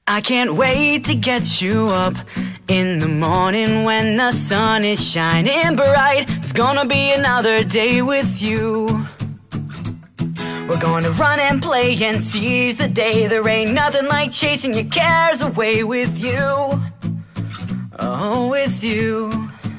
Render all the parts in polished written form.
I can't wait to get you up in the morning when the sun is shining bright. It's gonna be another day with you. We're gonna run and play and seize the day. There ain't nothing like chasing your cares away with you. Oh, with you.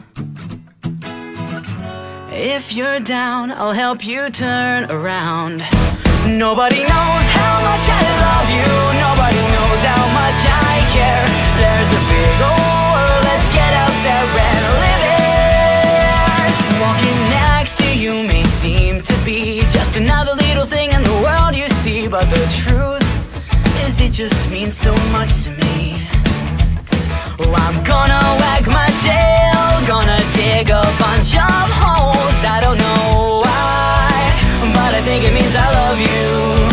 If you're down, I'll help you turn around. Nobody knows how much I love you. Nobody knows how much I care. There's a big old world, let's get out there and live it. Walking next to you may seem to be just another little thing in the world you see, but the truth is it just means so much to me. Oh, I'm gonna wag my tail, gonna dig a bunch of holes. I don't know why, but I think it means I love you.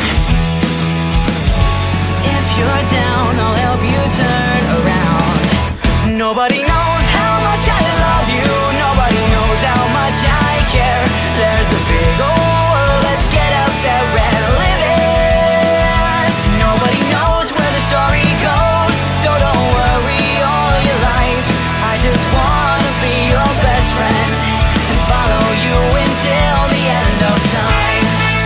If you're down, I'll help you turn around. Nobody knows how much I love you. Nobody knows how much I care. There's a big old world, let's get out there and live it. Nobody knows where the story goes, so don't worry all your life. I just wanna be your best friend and follow you until the end of time.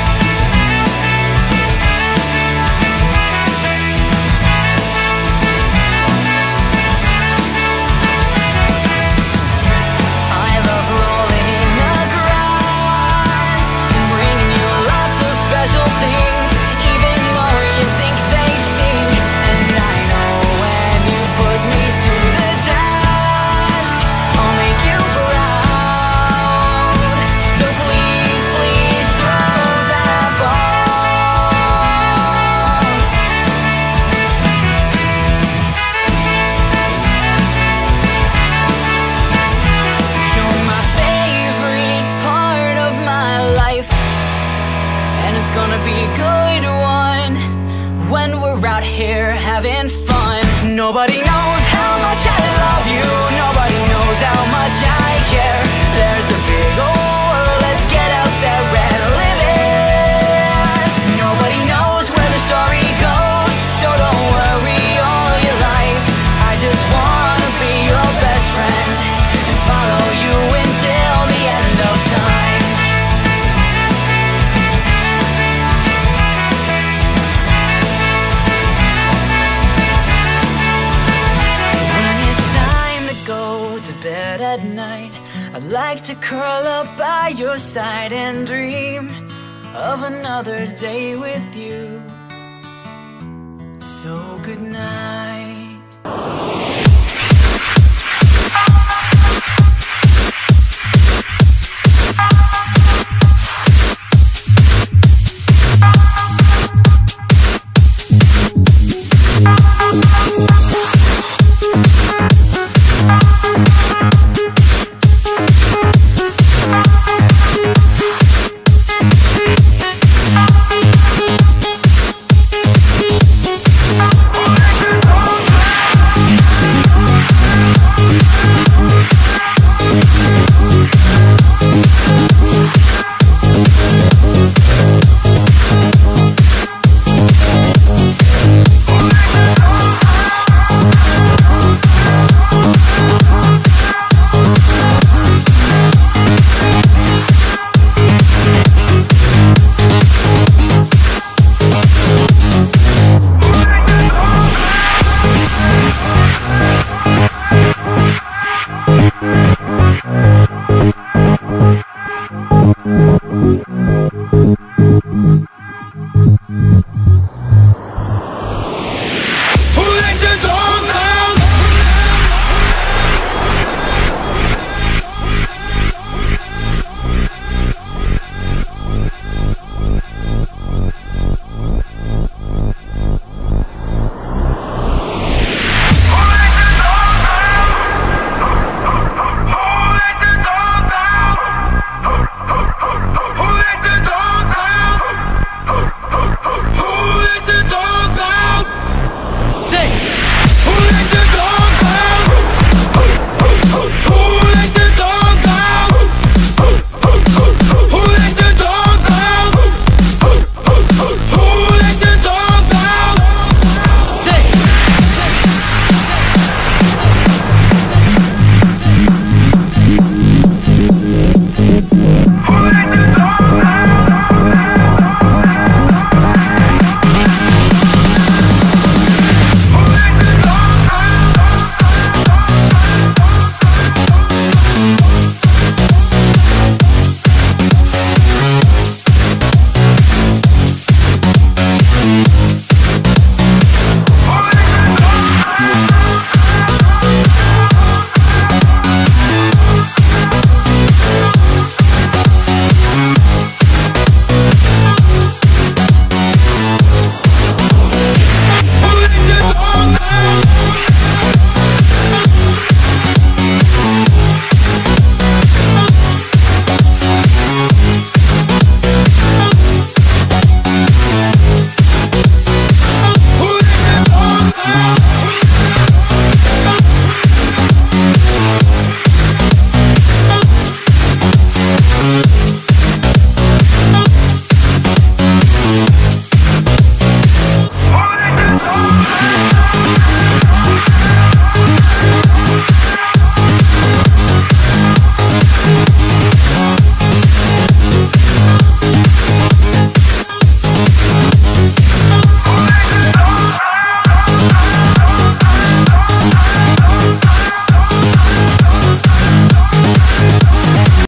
I love rolling in the grass and bringing you lots of special things, even though you think they sting. And I know when you put me to the task, I'll make you proud. So please, please throw that ball. You're my favorite part of my life, and it's gonna be a good one when we're out here having fun. Nobody knows how much I love you. Nobody knows how much I care. There's a big old world, let's get out there and live it. Nobody knows where the story goes, so don't worry all your life. I just wanna be your best friend and follow you until the end of time. When it's time to go to bed at night, I'd like to curl up by your side and dream of another day with you. So good night.